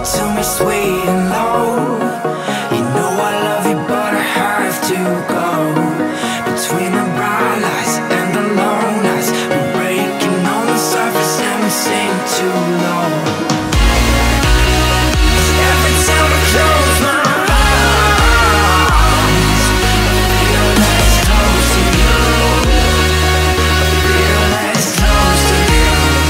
to me sweet and low. You know I love you, but I have to go. Between the bright lights and the lone nights, we're breaking on the surface and we sing too low. Every time I close my eyes, I feel less close to you. I feel less close to you.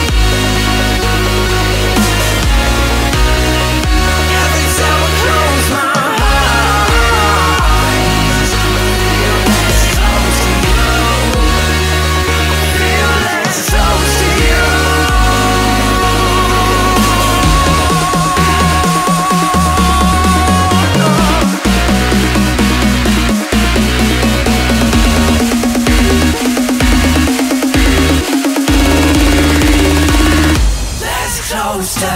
Every time I close my eyes, I feel less close to you. I feel less close to you. Let's close to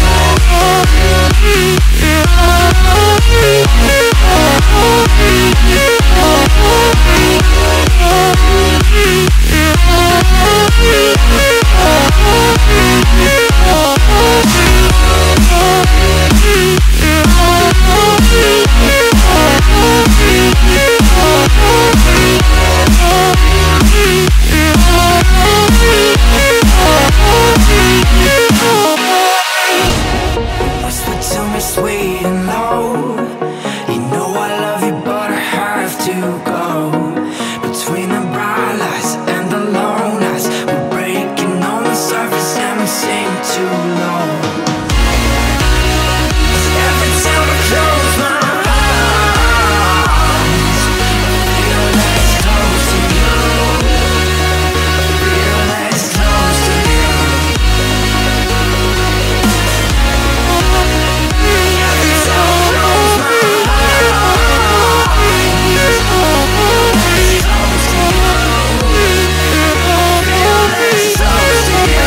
whisper to me sweet and low. You know I love you, but I have to go. Between the bright lights and the lone nights, we're breaking on the surface and we sing too low. Every time I close my eyes, I feel less close to you. I feel less close to you. Every time I close my eyes, I feel less close to you. I feel less close to you.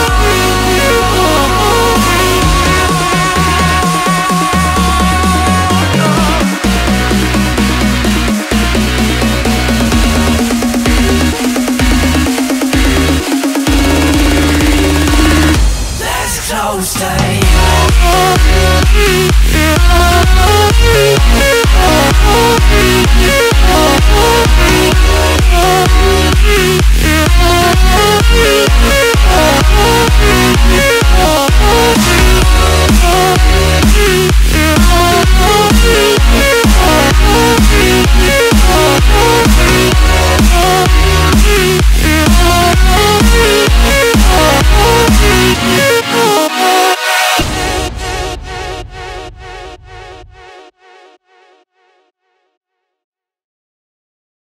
Let's close to you.